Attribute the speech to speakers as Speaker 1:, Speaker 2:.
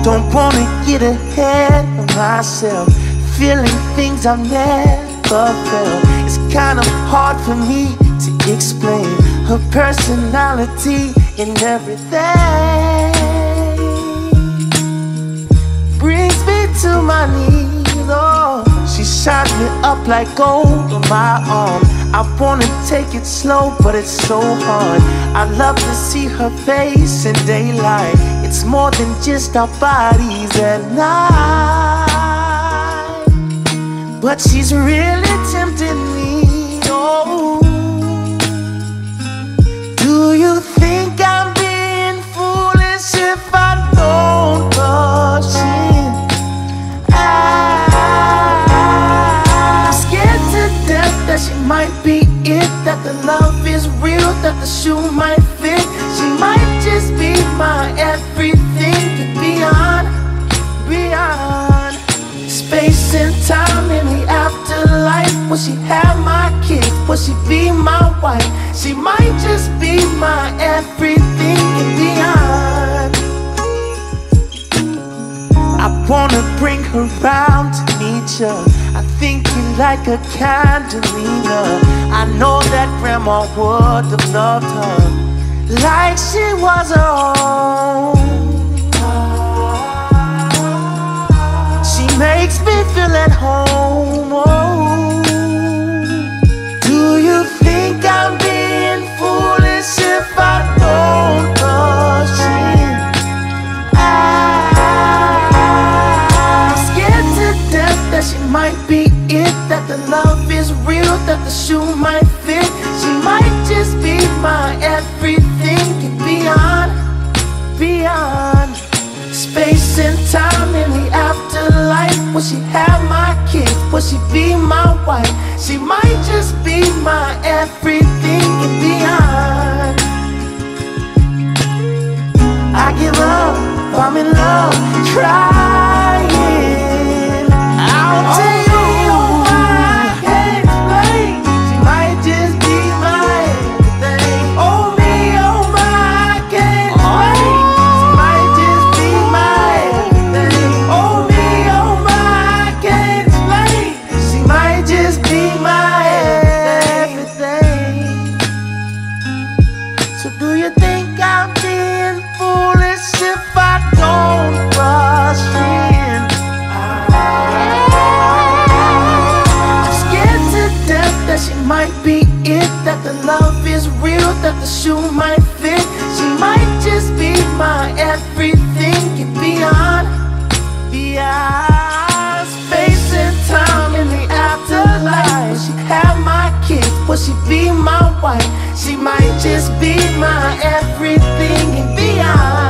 Speaker 1: Don't wanna get ahead of myself, feeling things I've never felt. It's kind of hard for me to explain her personality and everything. Brings me to my knees, oh. She shines me up like gold on my arm. I wanna take it slow, but it's so hard. I love to see her face in daylight. It's more than just our bodies at night. But she's really tempting me, oh. Do you think I'm being foolish if I don't rush in? I'm scared to death that she might be it, that the love is real, that the shoe might fit. She might just be my everything, beyond space and time in the afterlife. Will she have my kids? Will she be my wife? She might just be my everything and beyond. I wanna bring her round to meet you. I think you like a candelina. I know that grandma would have loved her like she was her own. She makes me feel at home, oh. Do you think I'm being foolish if I don't rush in? I'm scared to death that she might be it, that the love is real, that the shoe might fit. She might just be my everything and beyond space and time in the afterlife. Will she have my kids? Will she be my wife? She might just be my everything and beyond. I give up, I'm in love, trying. I'll tell you why I can't explain. She might just be my everything. Oh me, oh my, I can't explain. She might just be my everything. Oh me, oh my, I can't explain. She might just be my everything. So do you think I'm being foolish if I don't rush in? I'm scared to death that she might be it, that the love is real, that the shoe might fit. She might just be my everything and beyond space and time in the afterlife. Will she have my kids? Will she be my wife? She might just be my everything and beyond.